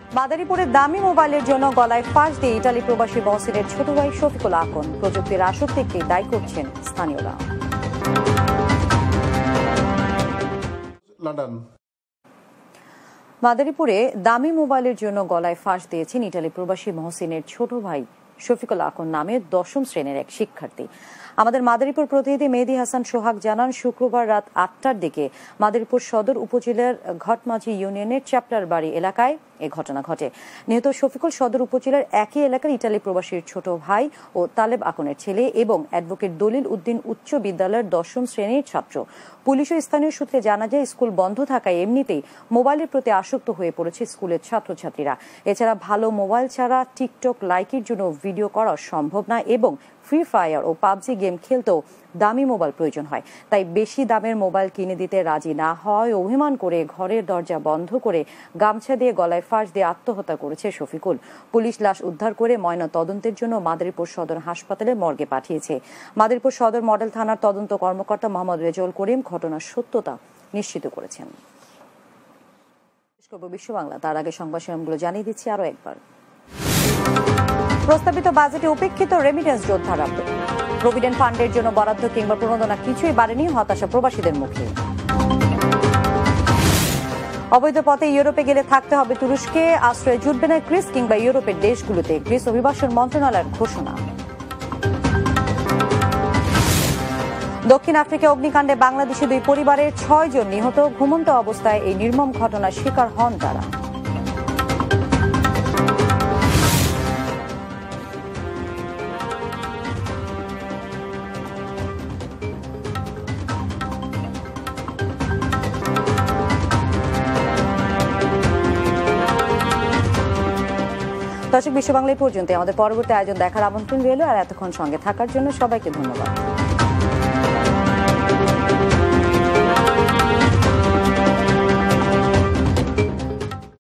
মাদারীপুরের দামি মোবাইলের জন্য গলায় ফাঁস দিয়ে ইতালি প্রবাসী মহসিনের ছোট ভাই শফিকুল আকন প্রযুক্তির আসক্তিকে দায়ী করছেন স্থানীয়রা। লন্ডন। মাদারীপুরে দামি মোবাইলের জন্য গলায় ফাঁস দিয়েছেন ইতালি প্রবাসী মহসিনের ছোট ভাই শফিকুল আকন নামে 10ম শ্রেণীর এক শিক্ষার্থী। আমাদের মাদারীপুর প্রতিনিধি মেহেদী হাসান সোহাগ জানান, শুক্রবার রাত 8টার দিকে মাদারীপুর সদর উপজেলার ঘটমাঝি ইউনিয়নের চ্যাপলার বাড়ি এলাকায় এ ঘটনা ঘটে। নিহত শফিকুল সদর উপজেলার একই এলাকার ইটালি প্রবাসীর ছোট ভাই ও তালেব আকনের ছেলে এবং অ্যাডভোকেট দলিল উদ্দিন উচ্চ বিদ্যালয়ের 10ম শ্রেণীর ছাত্র। পুলিশ ও স্থানীয় সূত্রে জানা যায়, স্কুল বন্ধ থাকায় এমনিতেই মোবাইলের প্রতি আসক্ত হয়ে পড়েছে স্কুলের ছাত্রছাত্রীরা। এছাড়া ভালো মোবাইল ছাড়া টিকটক লাইকের জন্য ভিডিও করা সম্ভব না এবং ফ্রি ফায়ার ও পাবজি গেম খেলতেও দামি মোবাইল প্রয়োজন হয়। তাই বেশি দামের মোবাইল কিনে দিতে রাজি না হওয়ায় অভিমান করে ঘরের দরজা বন্ধ করে গামছা দিয়ে গলায় ফাঁস দিয়ে আত্মহত্যা করেছে শফিকুল। পুলিশ লাশ উদ্ধার করে ময়না তদন্তের জন্য মাদারীপুর সদর হাসপাতালে মর্গে পাঠিয়েছে। মাদারীপুর সদর মডেল থানার তদন্ত কর্মকর্তা মোহাম্মদ রেজাউল করিম ঘটনার সত্যতা নিশ্চিত করেছেন। বিশ্ব বাংলা তার আগে সংবাদ শিরোনামগুলো জানিয়ে দিচ্ছি আরো একবার। প্রস্তাবিত বাজেটে উপেক্ষিত রেমিটেন্স যোদ্ধারা, প্রভিডেন্ট ফান্ডের জন্য বরাদ্দ কিংবা প্রণোদনা কিছুই বাড়েনি, হতাশা প্রবাসীদের মুখে। অবৈধ পথে ইউরোপে গেলে থাকতে হবে তুরস্কে, আশ্রয় জুটবে না গ্রিস কিংবা ইউরোপের দেশগুলোতে, গ্রিস অভিবাসন মন্ত্রণালয়ের ঘোষণা। দক্ষিণ আফ্রিকা অগ্নিকাণ্ডে বাংলাদেশি 2 পরিবারের 6 জন নিহত, ঘুমন্ত অবস্থায় এই নির্মম ঘটনার শিকার হন তারা। দর্শক, বিশ্ব বাংলায় পর্যন্ত আমাদের পরবর্তী আয়োজন দেখার আমন্ত্রণ রইল। আর এতক্ষণ সঙ্গে থাকার জন্য সবাইকে ধন্যবাদ।